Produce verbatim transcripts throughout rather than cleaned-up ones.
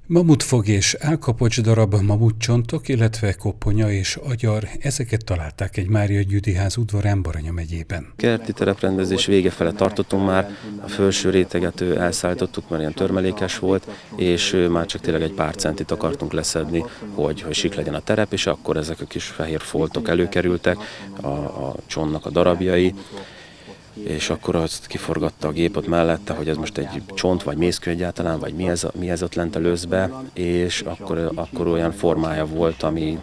Mamutfog és állkapocs darab, mamutcsontok, illetve koponya és agyar, ezeket találták egy Mária Gyüdi ház udvarán Baranya megyében. Kerti tereprendezés vége fele tartottunk már, a felső réteget elszállítottuk, mert ilyen törmelékes volt, és már csak tényleg egy pár centit akartunk leszedni, hogy, hogy sik legyen a terep, és akkor ezek a kis fehér foltok előkerültek, a, a csontnak a darabjai, és akkor azt kiforgatta a gép ott mellette, hogy ez most egy csont, vagy mészkő egyáltalán, vagy mi ez, mi ez ott lent a löszbe, és akkor, akkor olyan formája volt, ami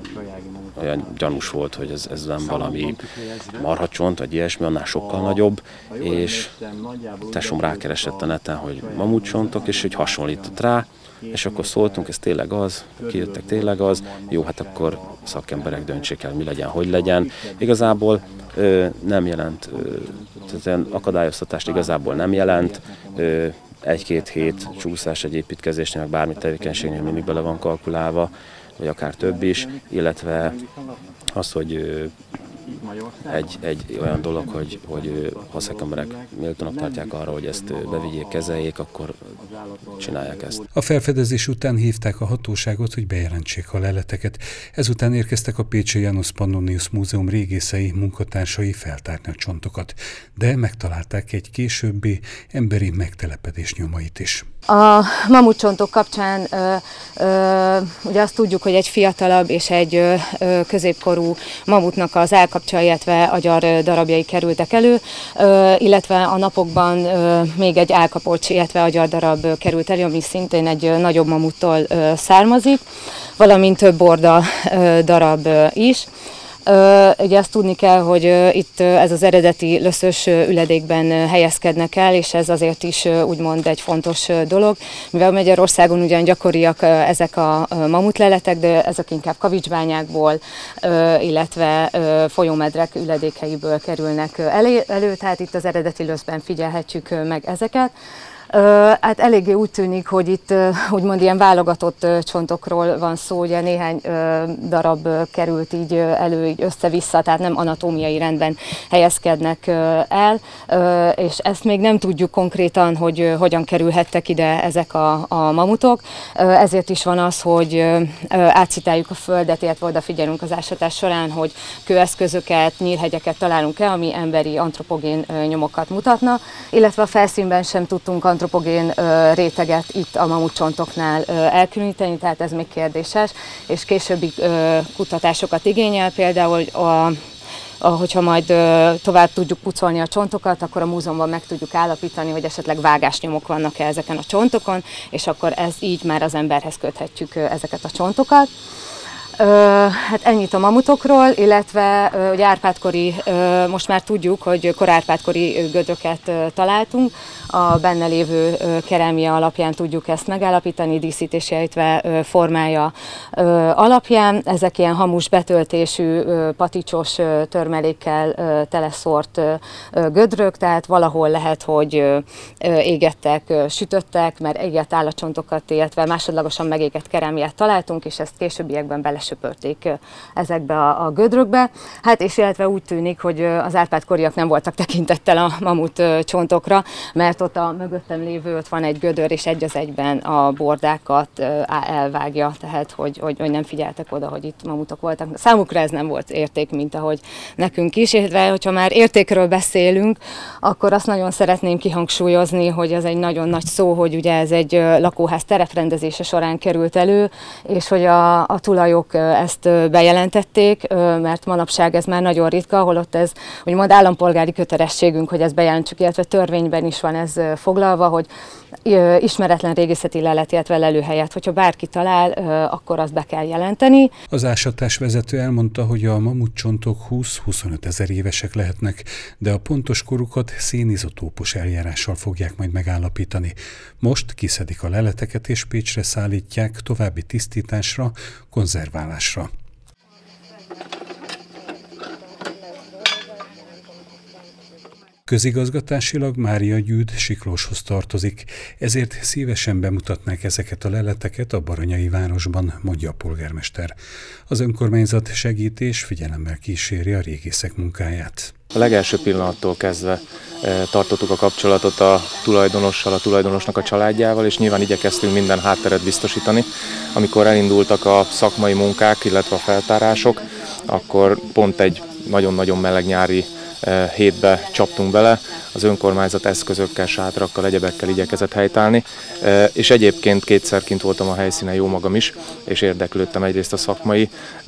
olyan gyanús volt, hogy ez, ez nem valami marhacsont, vagy ilyesmi, annál sokkal nagyobb, és tesóm rákeresett a neten, hogy mamutcsontok, és hogy hasonlított rá, és akkor szóltunk, ez tényleg az, kijöttek tényleg az, jó, hát akkor szakemberek döntsék el, mi legyen, hogy legyen. Igazából ö, nem jelent, ö, tehát akadályoztatást igazából nem jelent, ö, egy-két hét csúszás egy építkezésnél, meg bármi tevékenységnél mindig bele van kalkulálva, vagy akár több is, illetve az, hogy ö, Egy, egy olyan dolog, hogy, hogy ha szakemberek méltónak tartják arra, hogy ezt bevigyék, kezeljék, akkor csinálják ezt. A felfedezés után hívták a hatóságot, hogy bejelentsék a leleteket. Ezután érkeztek a pécsi Janus Pannonius Múzeum régészei munkatársai feltárni a csontokat, de megtalálták egy későbbi emberi megtelepedés nyomait is. A mamutcsontok kapcsán ö, ö, ugye azt tudjuk, hogy egy fiatalabb és egy ö, középkorú mamutnak az állkapcsa, illetve agyar darabjai kerültek elő, ö, illetve a napokban ö, még egy állkapocs, illetve agyar darab került elő, ami szintén egy ö, nagyobb mamuttól ö, származik, valamint több borda ö, darab ö, is. Uh, ugye azt tudni kell, hogy uh, itt uh, ez az eredeti löszös uh, üledékben uh, helyezkednek el, és ez azért is uh, úgymond egy fontos uh, dolog, mivel Magyarországon ugyan gyakoriak uh, ezek a uh, mamutleletek, de ezek inkább kavicsbányákból, uh, illetve uh, folyómedrek üledékeiből kerülnek uh, elő, elő, tehát itt az eredeti löszben figyelhetjük uh, meg ezeket. Uh, hát eléggé úgy tűnik, hogy itt uh, úgymond ilyen válogatott uh, csontokról van szó, ugye néhány uh, darab uh, került így uh, elő, így össze-vissza, tehát nem anatómiai rendben helyezkednek uh, el, uh, és ezt még nem tudjuk konkrétan, hogy uh, hogyan kerülhettek ide ezek a, a mamutok, uh, ezért is van az, hogy uh, átszitáljuk a földet, illetve odafigyelünk az ásatás során, hogy kőeszközöket, nyílhegyeket találunk-e, ami emberi antropogén uh, nyomokat mutatna, illetve a felszínben sem tudtunk antropogén ö, réteget itt a mamutcsontoknál ö, elkülöníteni, tehát ez még kérdéses, és későbbi ö, kutatásokat igényel, például a, a, hogyha majd ö, tovább tudjuk pucolni a csontokat, akkor a múzeumban meg tudjuk állapítani, hogy esetleg vágásnyomok vannak-e ezeken a csontokon, és akkor ez így már az emberhez köthetjük ö, ezeket a csontokat. Uh, hát ennyit a mamutokról, illetve uh, ugye árpádkori, uh, most már tudjuk, hogy korárpádkori gödröket uh, találtunk, a benne lévő uh, kerámia alapján tudjuk ezt megállapítani, díszítési, illetve uh, formája uh, alapján. Ezek ilyen hamus betöltésű, uh, paticsos uh, törmelékkel uh, teleszórt uh, gödrök, tehát valahol lehet, hogy uh, égettek, uh, sütöttek, mert égett állatcsontokat, illetve másodlagosan megégett kerámiát találtunk, és ezt későbbiekben bele söpörték ezekbe a, a gödrökbe. Hát és illetve úgy tűnik, hogy az árpádkoriak nem voltak tekintettel a mamut csontokra, mert ott a mögöttem lévő, ott van egy gödör, és egy az egyben a bordákat elvágja, tehát hogy, hogy, hogy nem figyeltek oda, hogy itt mamutok voltak. Számukra ez nem volt érték, mint ahogy nekünk is, illetve hogyha már értékről beszélünk, akkor azt nagyon szeretném kihangsúlyozni, hogy ez egy nagyon nagy szó, hogy ugye ez egy lakóház tereprendezése során került elő, és hogy a, a tulajok ezt bejelentették, mert manapság ez már nagyon ritka, holott ez úgymond állampolgári kötelességünk, hogy ezt bejelentsük, illetve törvényben is van ez foglalva, hogy ismeretlen régészeti lelet, illetve lelőhelyet, hogyha bárki talál, akkor azt be kell jelenteni. Az ásatás vezető elmondta, hogy a mamutcsontok húsz-huszonöt ezer évesek lehetnek, de a pontos korukat szénizotópos eljárással fogják majd megállapítani. Most kiszedik a leleteket és Pécsre szállítják további tisztításra, konzerválásra. Közigazgatásilag Mária Gyüd Siklóshoz tartozik, ezért szívesen bemutatnák ezeket a leleteket a baranyai városban, mondja a polgármester. Az önkormányzat segít és figyelemmel kíséri a régészek munkáját. A legelső pillanattól kezdve tartottuk a kapcsolatot a tulajdonossal, a tulajdonosnak a családjával, és nyilván igyekeztünk minden hátteret biztosítani. Amikor elindultak a szakmai munkák, illetve a feltárások, akkor pont egy nagyon-nagyon meleg nyári hétbe csaptunk bele, az önkormányzat eszközökkel, sátrakkal, egyebekkel igyekezett helytállni, és egyébként kétszer kint voltam a helyszínen jó magam is, és érdeklődtem egyrészt a szakmai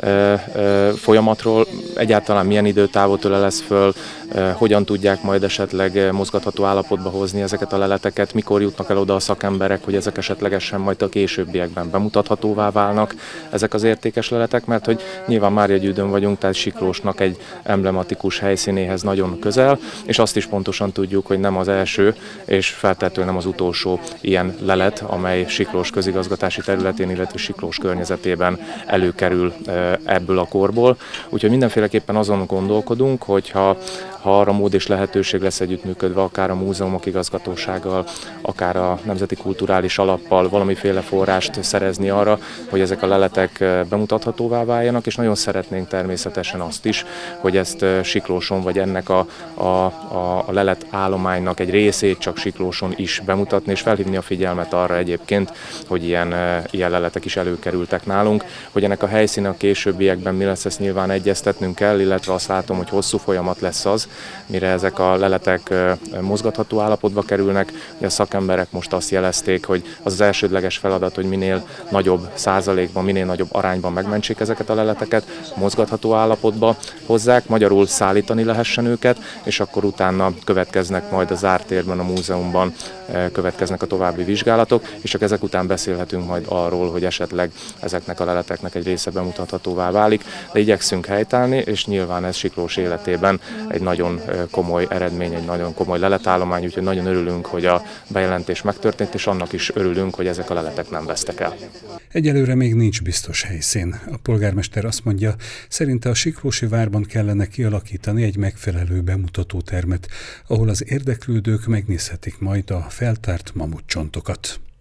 folyamatról, egyáltalán milyen időtávot ölelez föl, hogyan tudják majd esetleg mozgatható állapotba hozni ezeket a leleteket, mikor jutnak el oda a szakemberek, hogy ezek esetlegesen majd a későbbiekben bemutathatóvá válnak ezek az értékes leletek, mert hogy nyilván Márjegyűdön vagyunk, tehát Siklósnak egy emblematikus helyszínéhez nagyon közel, és azt is pontosan tudjuk, hogy nem az első, és feltétlenül nem az utolsó ilyen lelet, amely Siklós közigazgatási területén, illetve Siklós környezetében előkerül ebből a korból. Úgyhogy mindenféleképpen azon gondolkodunk, hogyha ha arra mód és lehetőség lesz együttműködve, akár a múzeumok igazgatósággal, akár a Nemzeti Kulturális Alappal valamiféle forrást szerezni arra, hogy ezek a leletek bemutathatóvá váljanak, és nagyon szeretnénk természetesen azt is, hogy ezt Siklóson, vagy ennek a, a, a, a lelet állománynak egy részét csak Siklóson is bemutatni, és felhívni a figyelmet arra egyébként, hogy ilyen, ilyen leletek is előkerültek nálunk, hogy ennek a helyszínen a későbbiekben mi lesz, ezt nyilván egyeztetnünk kell, illetve azt látom, hogy hosszú folyamat lesz az, mire ezek a leletek mozgatható állapotba kerülnek. A szakemberek most azt jelezték, hogy az az elsődleges feladat, hogy minél nagyobb százalékban, minél nagyobb arányban megmentsék ezeket a leleteket, mozgatható állapotba hozzák, magyarul szállítani lehessen őket, és akkor utána következnek majd a zárt térben, a múzeumban következnek a további vizsgálatok, és csak ezek után beszélhetünk majd arról, hogy esetleg ezeknek a leleteknek egy része bemutathatóvá válik, de igyekszünk helytállni, és nyilván ez Siklós életében egy nagyon komoly eredmény, egy nagyon komoly leletállomány, úgyhogy nagyon örülünk, hogy a bejelentés megtörtént, és annak is örülünk, hogy ezek a leletek nem vesztek el. Egyelőre még nincs biztos helyszín. A polgármester azt mondja, szerinte a Siklósi várban kellene kialakítani egy megfelelő bemutatótermet, ahol az érdeklődők megnézhetik majd a feltárt mamutcsontokat.